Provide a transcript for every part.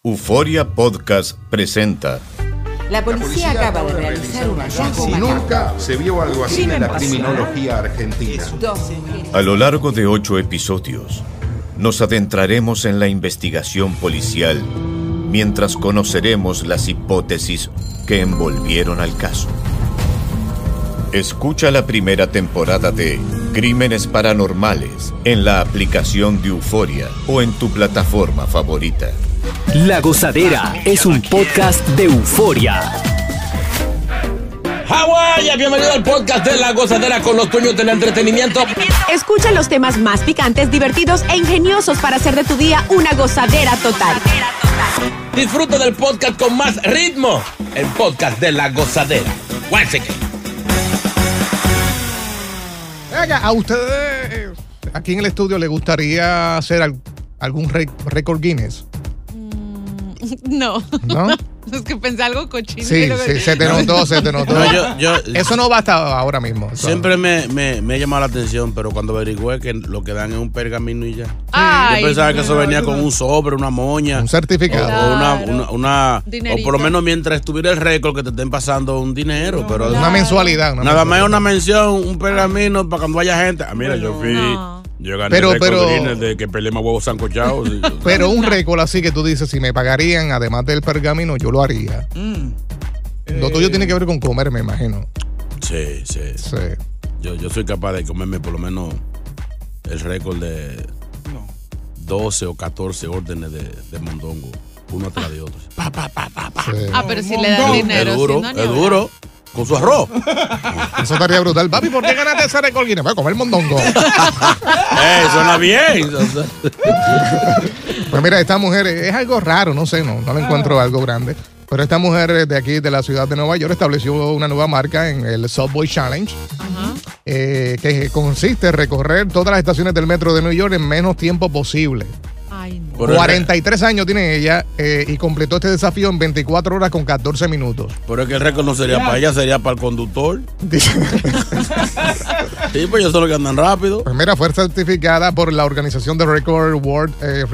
Euforia Podcast presenta. La policía acaba de realizar un hallazgo macabro. Nunca se vio algo así en la criminología argentina. A lo largo de 8 episodios, nos adentraremos en la investigación policial mientras conoceremos las hipótesis que envolvieron al caso. Escucha la primera temporada de Crímenes Paranormales en la aplicación de Euforia o en tu plataforma favorita. La Gozadera es un podcast de Euforia. Hawái, bienvenido al podcast de La Gozadera con los dueños del entretenimiento. Escucha los temas más picantes, divertidos e ingeniosos para hacer de tu día una gozadera total. Disfruta del podcast con más ritmo, el podcast de La Gozadera. Guáchate. Oiga, ¿a ustedes aquí en el estudio le gustaría hacer algún récord Guinness? No. ¿No? Es que pensé algo cochino. Sí, se te notó. No, Eso no va hasta ahora mismo. Siempre me ha llamado la atención, pero cuando averigüé que lo que dan es un pergamino y ya. Ay, yo pensaba que eso venía con un sobre, una moña. Un certificado. O una Dinerito. o por lo menos mientras estuviera el récord que te estén pasando un dinero. Pero Una mensualidad. nada más es una mención, un pergamino para cuando haya gente. Ah, mira, yo fui. No. Yo gané Pero- el récord pero- Guinness de que peleé más huevos sancochados. Pero un récord así que tú dices, si me pagarían, además del pergamino, yo lo haría. Lo tuyo tiene que ver con comer, me imagino. Sí. Sí. Yo soy capaz de comerme por lo menos el récord de 12 o 14 órdenes de mondongo, uno tras de otro. Sí. Ah, pero si le dan dinero. Es duro, si no, ni es hablar. duro. Con su arroz. Eso estaría brutal. Papi, ¿por qué ganaste ese récord Guinness? Voy a comer mondongo. Suena bien. Pues mira, esta mujer es algo raro, no sé, no le encuentro algo grande. Pero esta mujer de aquí, de la ciudad de Nueva York, estableció una nueva marca en el Subway Challenge, que consiste en recorrer todas las estaciones del metro de New York en menos tiempo posible. Ay, no. Pero 43 años tiene ella y completó este desafío en 24 horas con 14 minutos. Pero es que el récord no sería para ella, sería para el conductor. Dice- Sí, pues ellos son los que andan rápido. Pues mira, fue certificada por la organización de Records,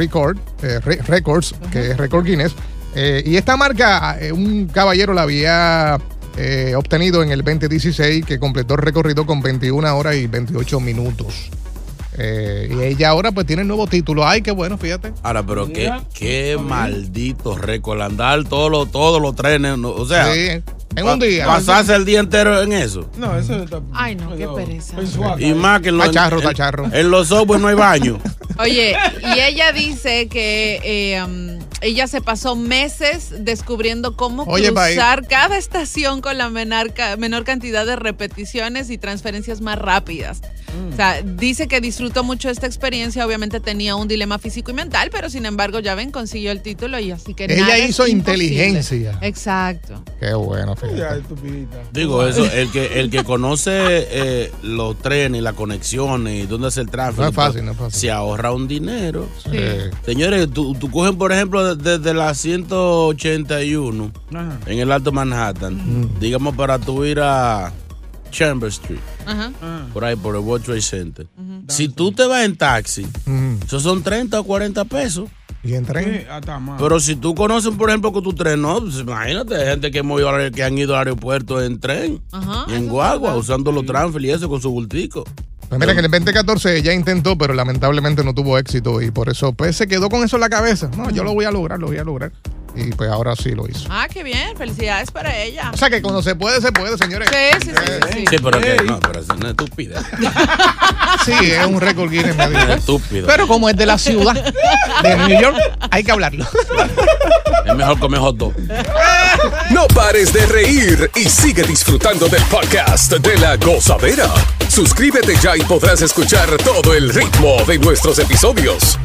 que es Record Guinness. Y esta marca, un caballero la había obtenido en el 2016, que completó el recorrido con 21 horas y 28 minutos. Y ella ahora pues tiene el nuevo título. Ay, qué bueno, fíjate. Ahora, pero qué maldito récord. Andar todos los trenes. O sea, Sí, en un día. pasarse el día entero en eso. No, eso está. Ay, no, qué pereza. Y más que en los, Está charro. en los subways no hay baño. Oye, y ella dice que ella se pasó meses descubriendo cómo Oye, cruzar cada estación con la menor cantidad de repeticiones y transferencias más rápidas. O sea, dice que disfrutó mucho esta experiencia. Obviamente tenía un dilema físico y mental, pero sin embargo, ya ven, consiguió el título y así que Ella nada es hizo imposible. inteligencia. Exacto. Qué bueno, Ya, fíjate. estupidita. Digo, eso, el que conoce los trenes, las conexiones y dónde hace el tráfico, No es fácil, no es fácil. se ahorra un dinero. Sí. Señores, tú cogen, por ejemplo, desde la 181 Ajá. en el Alto Manhattan, digamos para tú ir a Chambers Street, Ajá. por ahí, por el World Trade Center. Si tú te vas en taxi, esos son 30 o 40 pesos. Y en tren. Sí, hasta más. Pero si tú conoces, por ejemplo, con tu tren, no, pues imagínate, hay gente que han ido al aeropuerto en tren Ajá. y en guagua, usando los transfer y eso con su bultico. Pues mira que en el 2014 ella intentó, pero lamentablemente no tuvo éxito y por eso pues se quedó con eso en la cabeza. No, yo lo voy a lograr. Y pues ahora sí lo hizo. Ah, qué bien. Felicidades para ella. O sea que cuando se puede, señores. Sí. Sí, pero que no, pero eso no es estúpida. Sí, es un récord Guinness, me dijo. Es estúpido. Pero como es de la ciudad de New York, hay que hablarlo. Es mejor comer hot dog. No pares de reír y sigue disfrutando del podcast de La Gozadera. Suscríbete ya y podrás escuchar todo el ritmo de nuestros episodios.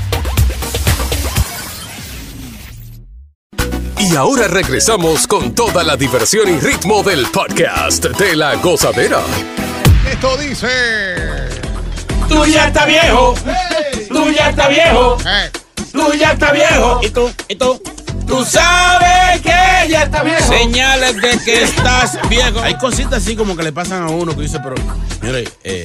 Y ahora regresamos con toda la diversión y ritmo del podcast de La Gozadera. Esto dice... Tú ya estás viejo. Tú ya estás viejo. Tú ya estás viejo. Y tú. Tú sabes que ya está viejo. Señales de que estás viejo. Hay cositas así como que le pasan a uno que dice, pero, señores,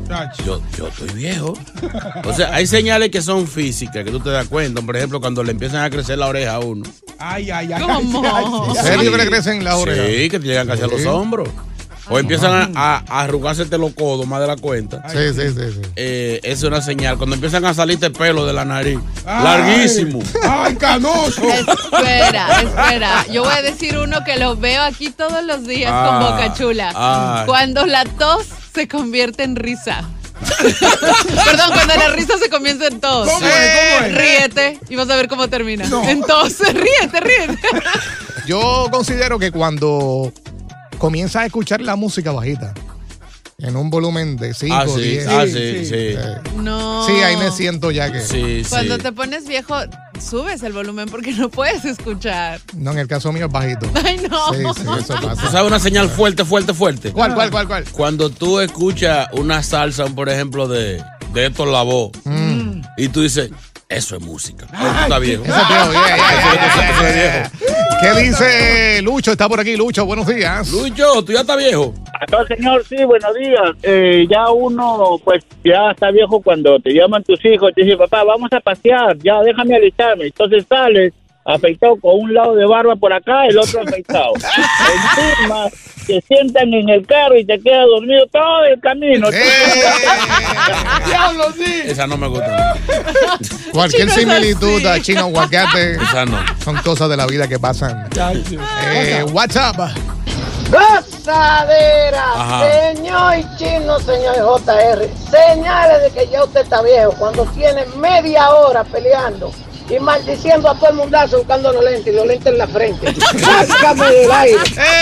Yo estoy viejo. O sea, hay señales que son físicas, que tú te das cuenta. Por ejemplo, cuando le empiezan a crecer la oreja a uno. Ay. ¿Cómo? ¿En serio que le crecen las orejas? Sí, que te llegan casi a los hombros. O empiezan a arrugársete los codos más de la cuenta. Sí. Es una señal. Cuando empiezan a salirte pelo de la nariz. Larguísimo. ¡Ay, canoso! Espera. Yo voy a decir uno que lo veo aquí todos los días con Boca Chula. Cuando la tos se convierte en risa. Perdón, cuando la risa se convierte en tos. ¿Cómo es? Ríete y vas a ver cómo termina. No. Entonces, ríete. Yo considero que cuando comienzas a escuchar la música bajita, en un volumen de 5, 10. Sí. No. Sí, ahí me siento ya que... Sí. Cuando te pones viejo, subes el volumen porque no puedes escuchar. No, en el caso mío es bajito. Ay, no. Sí, eso ¿Tú pasa. sabes una señal fuerte? ¿Cuál? Cuando tú escuchas una salsa, por ejemplo, de Héctor Lavoe, y tú dices, eso es música. Tú estás viejo. Ese es viejo, Eso es viejo. ¿Qué dice Lucho? Está por aquí, Lucho, buenos días. Lucho, tú ya estás viejo. Señor, sí, buenos días. Ya uno, pues, ya está viejo cuando te llaman tus hijos, te dicen, papá, vamos a pasear, ya déjame alistarme. Entonces sales afeitado con un lado de barba por acá, el otro afeitado. Encima, te sientan en el carro y te quedas dormido todo el camino. ¡Diablo, sí! Esa no me gusta. Cualquier similitud a chino aguacate. Esa no. Son cosas de la vida que pasan. WhatsApp. Gozadera, Ajá. señor Chino, señor JR, señales de que ya usted está viejo cuando tiene media hora peleando y maldiciendo a todo el mundazo buscando los lentes y los lentes en la frente. ¡Sácame del aire!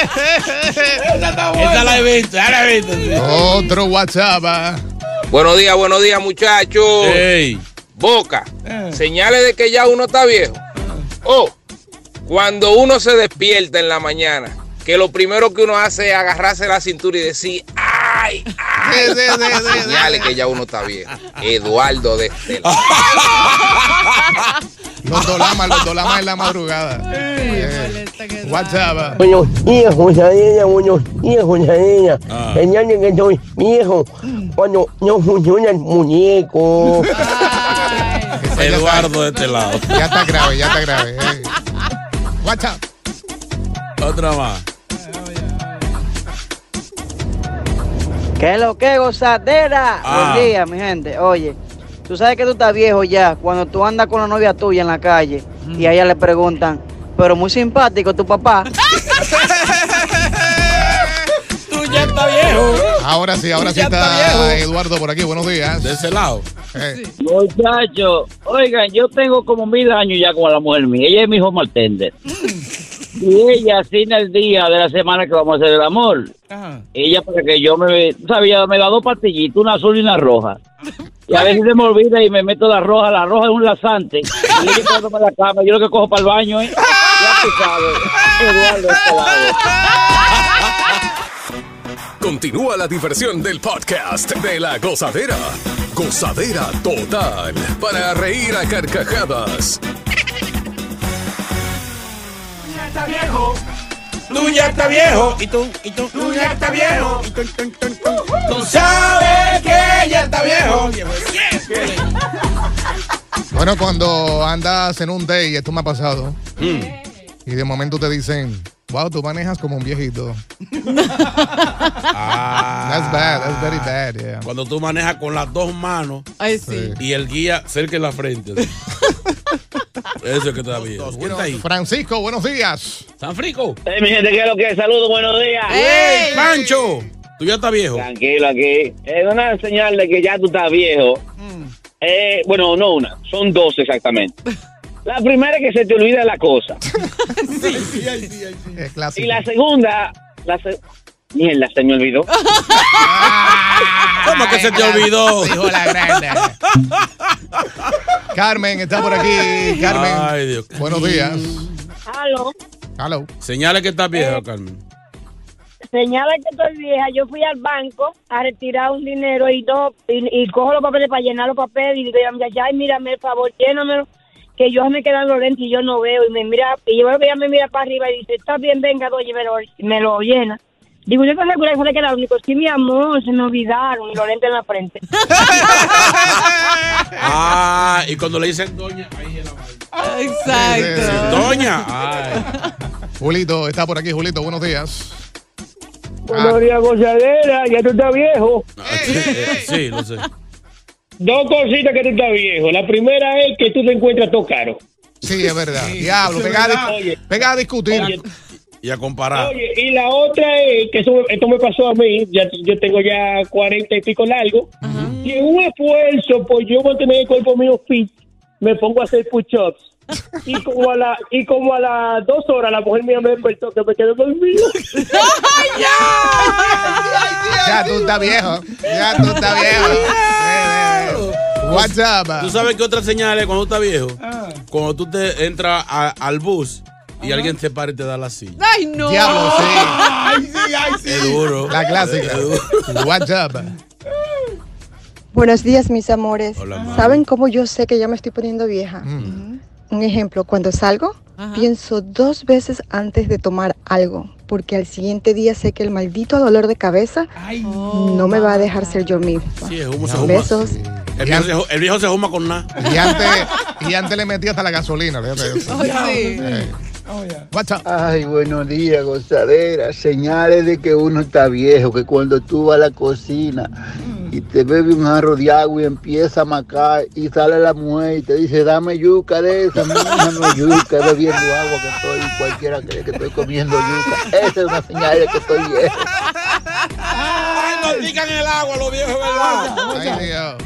Esa la he visto, sí. Otro WhatsApp. Buenos días, muchachos. Hey. Boca, señales de que ya uno está viejo. Cuando uno se despierta en la mañana, que lo primero que uno hace es agarrarse la cintura y decir, ¡ay! Señales que ya uno está viejo. Eduardo de Estela. Los dolamas en la madrugada. WhatsApp. Buenos días, Josadilla. Señales que estoy viejo cuando no funciona el muñeco. Eduardo de este lado. Ya está grave. WhatsApp. Otra más. ¿Qué es lo que, gozadera? Buen día, mi gente. Oye, tú sabes que tú estás viejo ya cuando tú andas con la novia tuya en la calle y a ella le preguntan, pero muy simpático tu papá. Tú ya estás viejo. Ahora sí está viejo. Eduardo por aquí. Buenos días. De ese lado. Muchachos, oigan, yo tengo como 1000 años ya con la mujer mía. Ella es mi home attendant. Y ella asigna el día de la semana que vamos a hacer el amor. Ella, para que yo me da 2 pastillitas, una azul y una roja. Y a veces se me olvida y me meto la roja es un laxante. Y ella cuando me la cama, yo lo que cojo para el baño, Ya tú sabes, Eduardo, este lado. Continúa la diversión del podcast de La Gozadera. Gozadera total para reír a carcajadas. Tú ya estás viejo. Y tú ya estás viejo. Tú sabes que ya está viejo. Bueno, cuando andas en un date, esto me ha pasado, y de momento te dicen, wow, tú manejas como un viejito. That's bad, that's very bad, yeah. Cuando tú manejas con las 2 manos. Ay, sí. Y el guía cerca de la frente. Eso es que está bien. Bueno, Francisco, buenos días. Sanfrico. Mi gente, ¿qué es lo que es? Saludos, buenos días. ¡Ey, Pancho! Tú ya estás viejo. Tranquilo aquí. Es una señal de que ya tú estás viejo. Bueno, no una, son 2 exactamente. La primera es que se te olvida la cosa. Sí. Es clásico. Y la segunda, mierda, se me olvidó. ¿Cómo que se te olvidó? Dijo la grande. Carmen está por aquí. Carmen. Ay, Dios. Buenos días. Aló. Señale que estás vieja, Carmen. Señala que estoy vieja. Yo fui al banco a retirar un dinero y cojo los papeles para llenar los papeles y digo, ya, mírame, el favor, llénamelo, que yo me quedan los lentes y yo no veo. Y me mira, y yo veo que ella me mira para arriba y dice, está bien, venga, doy, me lo llena. Digo, yo te segura que se le quedaron. Digo, sí, mi amor, se me olvidaron. Y los lentes en la frente. Y cuando le dicen doña, ahí es la vaina. Exacto. Sí, doña. Ay. Julito está por aquí. Julito, buenos días. Buenos días, gozadera. Ya tú estás viejo. Sí, lo sé. Dos cositas que tú estás viejo. La primera es que tú te encuentras todo caro. Sí, es verdad. Diablo, pega a discutir. Oye, y a comparar. Oye, y la otra es que esto me pasó a mí. Yo tengo ya 40 y pico largo. Y en un esfuerzo, pues yo mantener el cuerpo mío fit, me pongo a hacer push-ups. Y como a las 2 horas la mujer mía me despertó que me quedé dormido. Ya tú estás viejo. What's up? ¿Tú sabes qué otra señal es cuando tú estás viejo? Cuando tú te entras al bus y alguien te para y te da la silla. ¡Ay, no! Diablo, sí. Ay, sí. Es duro. La clásica. What's up? Buenos días, mis amores. Hola, mamá. ¿Saben cómo yo sé que ya me estoy poniendo vieja? Un ejemplo, cuando salgo, pienso 2 veces antes de tomar algo, porque al siguiente día sé que el maldito dolor de cabeza no me va a dejar ser yo misma. Sí, el humo se huma. Besos. El viejo se huma con nada. Y antes le metí hasta la gasolina. Sí. Ay, buenos días, gozadera. Señales de que uno está viejo, que cuando tú vas a la cocina y te bebes un jarro de agua y empieza a macar y sale la mujer y te dice, dame yuca de esa, dame yuca, bebiendo agua que estoy, cualquiera cree que estoy comiendo yuca. Esa es una señal de que estoy viejo. No pican el agua los viejos, ¿verdad? Ay, Dios.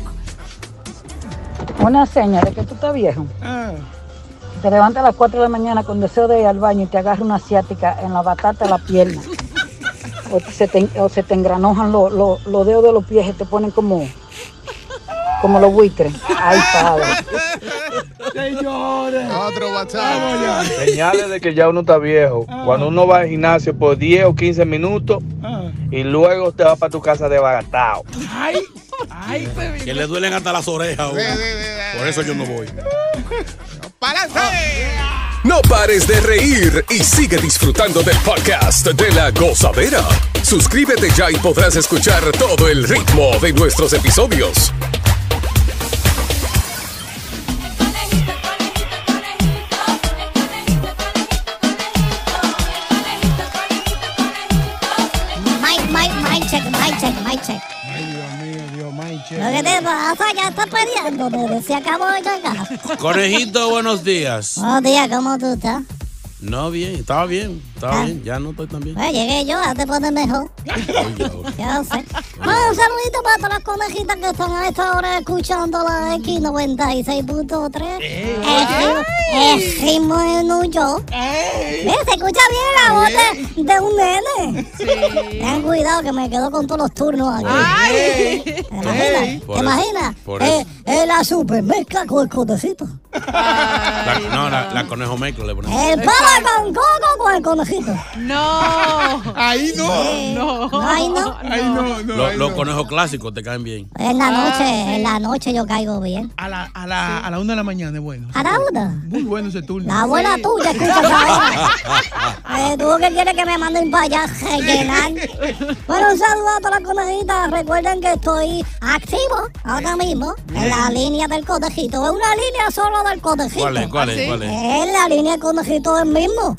Una señal de que tú estás viejo. Te levantas a las 4 de la mañana con deseo de ir al baño y te agarra una asiática en la batata de la pierna. O se te engranojan los dedos de los pies y te ponen como los buitres. Ay, padre. Señores. Otro WhatsApp. Señales de que ya uno está viejo. Cuando uno va al gimnasio por 10 o 15 minutos y luego te vas para tu casa desbaratado. Que le duelen hasta las orejas. Por eso yo no voy. No pares de reír y sigue disfrutando del podcast de La Gozadera. Suscríbete ya y podrás escuchar todo el ritmo de nuestros episodios. Mic check. Lo que te pasa, ya está peleando, bebé. Se acabó de llegar. Conejito, buenos días. Buenos días, ¿cómo tú estás? No, bien, estaba bien, ya no estoy tan bien. Pues llegué yo, ya te pones mejor. Ya sé. Bueno, un saludito para todas las conejitas que están a esta hora escuchando la X96.3. Es ritmo de New York. Se escucha bien la voz de un nene. Sí. Ten cuidado que me quedo con todos los turnos aquí. ¿Te imaginas? Es la super mezcla con el conejito. La conejo mezcla le ponemos. El pavo con coco con el conejito. No. Ahí no. Ahí no. Los conejos clásicos te caen bien. En la noche yo caigo bien. A la 1 de la mañana es bueno. ¿A la 1? Muy bueno ese turno. La abuela tuya escucha ahora. ¿Tú qué quieres que me manden para allá a rellenar? Bueno, un saludo a todas las conejitas. Recuerden que estoy activo ahora mismo en la línea del conejito. Es una línea solo del conejito. ¿Cuál es? Es la línea del conejito del mismo.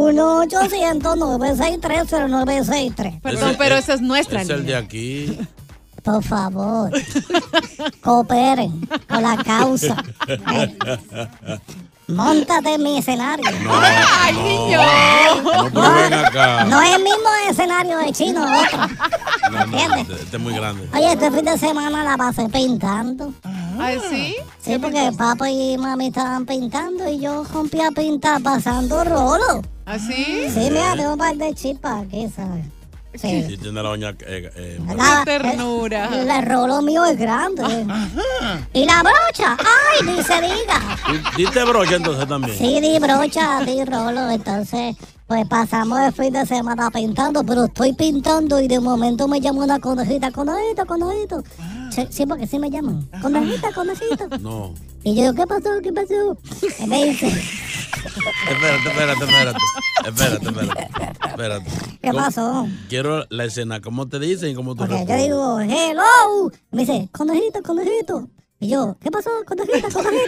1-800-963-0963. Perdón, pero esa es nuestra línea. Es el de aquí. Por favor, cooperen con la causa. Móntate en mi escenario. ¡Ay, niño! No es el mismo escenario de Chino, otro. ¿Entiendes? Este es muy grande. Oye, este fin de semana la pasé pintando. ¿Ah, sí? Sí, porque papá y mami estaban pintando y yo rompí a pintar pasando rolo. ¿Ah, sí? Sí, mira, tengo un par de chispas aquí, ¿sabes? Sí. Sí, tiene la uña. ¡Qué ternura! El rolo mío es grande. Y la brocha, ¡ay, ni se diga! ¿Diste brocha entonces también? Sí, di brocha, di rolo. Entonces, pues pasamos el fin de semana pintando, pero estoy pintando y de momento me llama una conejita. Conejito. Sí, porque sí me llaman. Conejito. No. Y yo, ¿qué pasó? Y me dice, Espérate. ¿Qué pasó? Quiero la escena. ¿Cómo te dicen y cómo tú Okay, yo digo, hello. Me dice, conejito. Y yo, ¿qué pasó, conejita?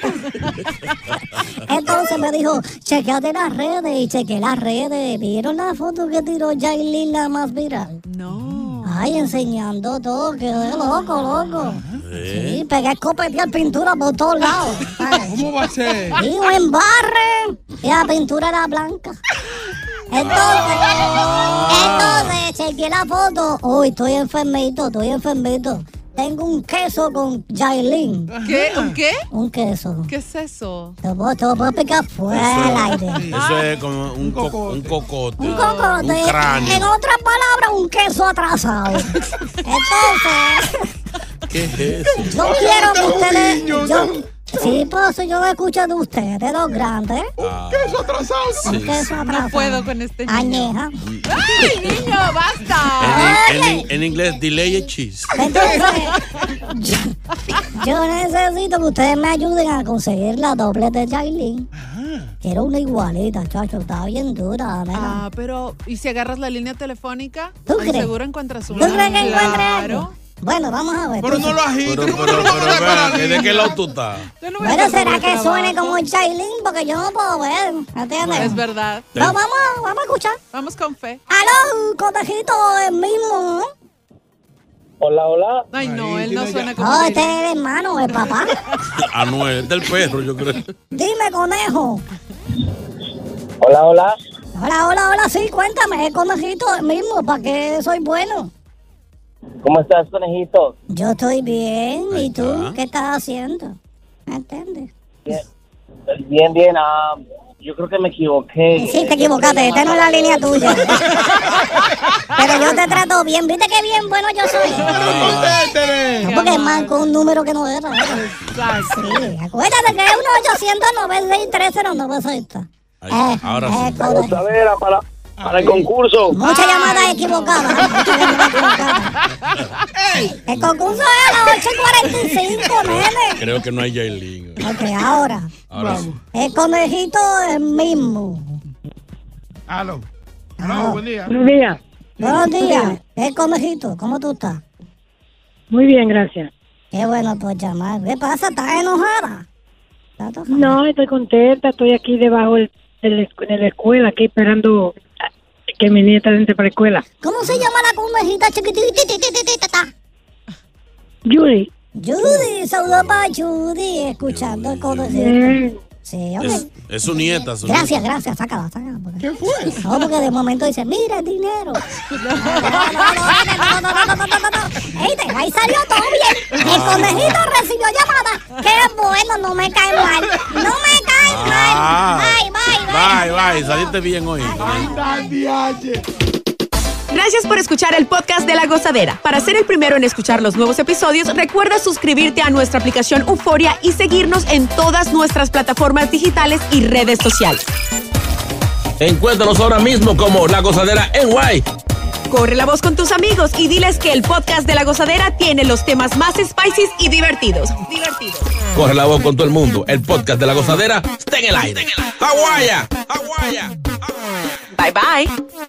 Entonces me dijo, chequeate las redes. Y chequeé las redes. ¿Vieron la foto que tiró Yailin, la más viral? No. Ay, enseñando todo. Quedé loco. Sí, pegué escopetear pintura por todos lados. ¿Cómo va a ser? Y un embarre. Y la pintura era blanca. Entonces, chequeé la foto. Uy, estoy enfermito. Tengo un queso con Yailin. ¿Qué? ¿Un qué? Un queso. ¿Qué es eso? Te lo puedo explicar fuera del aire. Eso es como un cocote. Un cocote. Un cráneo. En otras palabras, un queso atrasado. Entonces, ¿qué es eso? yo quiero que ustedes... Sí, pues yo lo escucho de ustedes, los grandes. Un queso atrasado. Un queso atrasado. No puedo con este niño. Añeja. ¡Ay, niño, basta! En inglés, delay cheese. Entonces, yo necesito que ustedes me ayuden a conseguir la doble de Yailin. Quiero una igualita, chacho, está bien dura. Ah, pero ¿y si agarras la línea telefónica? ¿Tú crees? Seguro encuentras una. ¿Tú crees que encuentre Claro. algo? Bueno, vamos a ver. Pero no lo agites. Pero, ¿de qué lado tú estás? Bueno, ¿será que suene como Yailin? Porque yo no puedo ver, ¿entiendes? Es verdad. No, vamos a escuchar. Vamos con fe. ¡Aló, conejito, el mismo! Hola. Ay, no, él no suena como... No, este es el hermano, el papá. Anuel, es del perro, yo creo. Dime, conejo. Hola. Hola, sí, cuéntame, el conejito el mismo, ¿para qué soy bueno? ¿Cómo estás, conejito? Yo estoy bien, ¿y tú qué estás haciendo? ¿Me entiendes? Bien. Yo creo que me equivoqué. Sí, te equivocaste, esta no es la línea tuya. Pero yo te trato bien, ¿viste qué bien bueno yo soy? No, porque es más con un número que no era. Sí, acuérdate que es 1-800-963-0960. Ahora sí. Gozadera para el concurso. Muchas llamadas equivocadas. El concurso es a las 8:45, nene. Creo que no hay Yailin. Ok, ahora sí. El conejito es el mismo. Aló, buen día. Buenos días. El conejito, ¿cómo tú estás? Muy bien, gracias. Qué bueno por llamar. ¿Qué pasa? ¿Estás enojada? No, estoy contenta. Estoy aquí debajo de la escuela, aquí esperando que mi nieta entre para la escuela. ¿Cómo se llama la conejita chiquitita? Judy. Saludos para Judy, escuchando el conejito. Sí, ok. Es su nieta. Gracias, sácala. ¿Qué fue? No, porque de momento dice, mira el dinero. No. Ahí salió todo bien. El conejito recibió llamada. Qué bueno, no me cae mal. Bye, saliste bien hoy. Gracias por escuchar el podcast de La Gozadera. Para ser el primero en escuchar los nuevos episodios, recuerda suscribirte a nuestra aplicación Euforia y seguirnos en todas nuestras plataformas digitales y redes sociales. Encuéntranos ahora mismo como La Gozadera NY. Corre la voz con tus amigos y diles que el podcast de La Gozadera tiene los temas más spicy y divertidos. Corre la voz con todo el mundo. El podcast de La Gozadera está en el aire. ¡Hawaii! Bye, bye.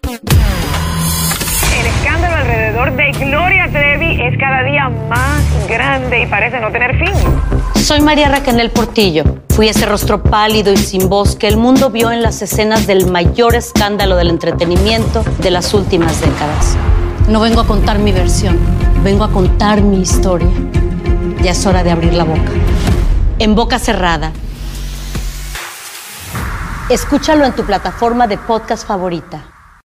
El escándalo alrededor de Gloria Trevi es cada día más grande y parece no tener fin. Soy María Raquel Portillo. Fui ese rostro pálido y sin voz que el mundo vio en las escenas del mayor escándalo del entretenimiento de las últimas décadas. No vengo a contar mi versión, vengo a contar mi historia. Ya es hora de abrir la boca. En boca cerrada. Escúchalo en tu plataforma de podcast favorita.